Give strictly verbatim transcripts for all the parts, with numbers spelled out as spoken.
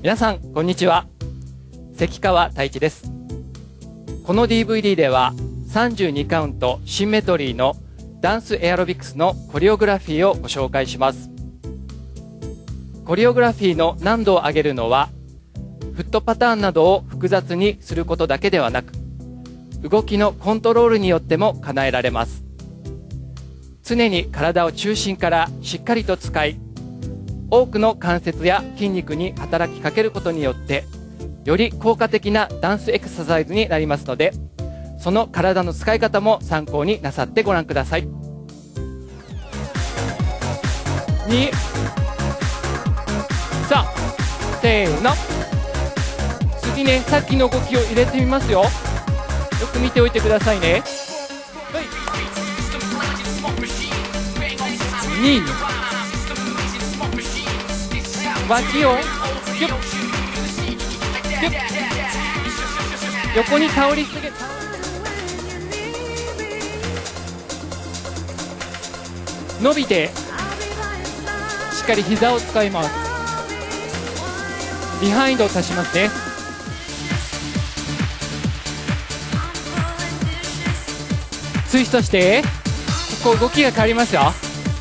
皆さんこんにちは、関川太一です。この ディーブイディー ではさんじゅうにカウントシンメトリーのダンスエアロビクスのコリオグラフィーをご紹介します。コリオグラフィーの難度を上げるのはフットパターンなどを複雑にすることだけではなく、動きのコントロールによっても叶えられます。常に体を中心からしっかりと使い、多くの関節や筋肉に働きかけることによってより効果的なダンスエクササイズになりますので、その体の使い方も参考になさってご覧ください。にさあせーの、次ね、さっきの動きを入れてみますよ。よく見ておいてくださいね。に脇をギュッギュッ横に倒りすぎ、伸びてしっかり膝を使います。ビハインドを足しますね。ツイストして、ここ動きが変わりますよ。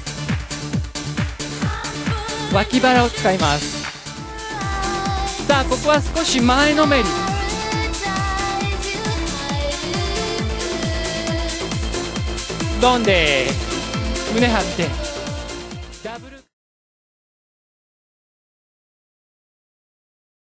脇腹を使います。さあここは少し前のめり、ドンで胸張って